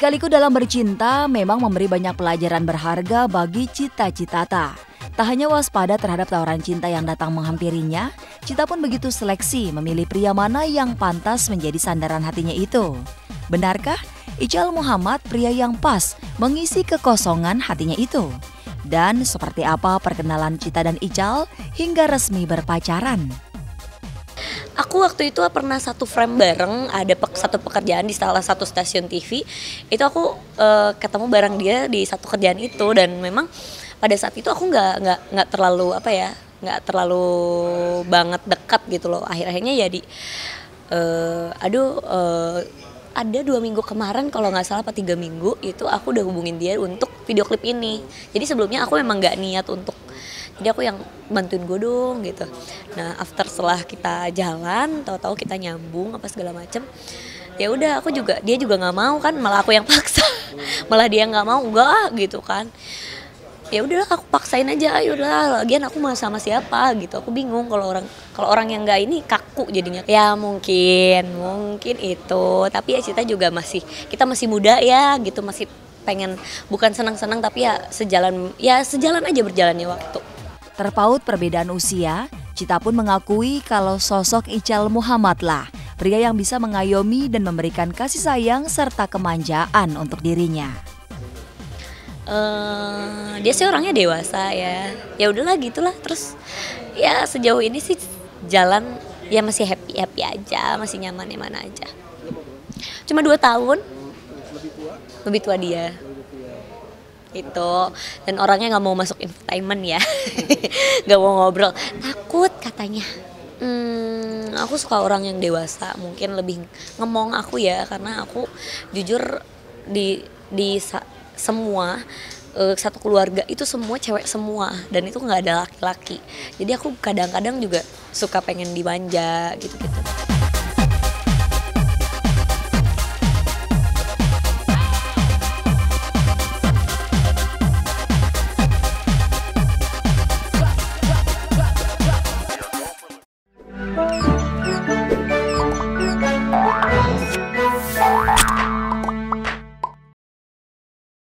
Lika-liku dalam bercinta memang memberi banyak pelajaran berharga bagi Cita Citata. Tak hanya waspada terhadap tawaran cinta yang datang menghampirinya, Cita pun begitu seleksi memilih pria mana yang pantas menjadi sandaran hatinya itu. Benarkah Ical Muhammad pria yang pas mengisi kekosongan hatinya itu? Dan seperti apa perkenalan Cita dan Ical hingga resmi berpacaran? Aku waktu itu pernah satu frame bareng, ada satu pekerjaan di salah satu stasiun TV. Itu aku ketemu bareng dia di satu kerjaan itu, dan memang pada saat itu aku nggak terlalu nggak terlalu banget dekat gitu loh. Akhirnya jadi ada 2 minggu kemarin kalau nggak salah, 3 minggu itu aku udah hubungin dia untuk video klip ini. Jadi sebelumnya aku memang nggak niat untuk, jadi aku yang bantuin gue dong gitu. Nah setelah kita jalan, tahu-tahu kita nyambung apa segala macem. Ya udah, dia juga nggak mau kan, malah aku yang paksa. Malah dia nggak mau, enggak gitu kan. Ya udah, aku paksain aja. Ya udah, lagian aku mau sama siapa gitu. Aku bingung kalau orang yang nggak ini kaku jadinya. Ya mungkin itu. Tapi ya kita masih muda ya gitu, masih pengen bukan senang-senang tapi ya sejalan aja berjalannya waktu. Terpaut perbedaan usia, Cita pun mengakui kalau sosok Ical Muhammad lah pria yang bisa mengayomi dan memberikan kasih sayang serta kemanjaan untuk dirinya. Dia sih orangnya dewasa ya. Ya udahlah gitulah. Terus ya sejauh ini sih jalan ya masih happy aja, masih nyaman aja. Cuma 2 tahun. Lebih tua dia. Itu, dan orangnya nggak mau masuk infotainment ya. Nggak mau ngobrol, takut katanya. Aku suka orang yang dewasa, mungkin lebih ngemong aku ya, karena aku jujur di semua satu keluarga itu semua cewek semua, dan itu nggak ada laki-laki. Jadi aku kadang-kadang juga suka pengen dimanja gitu-gitu.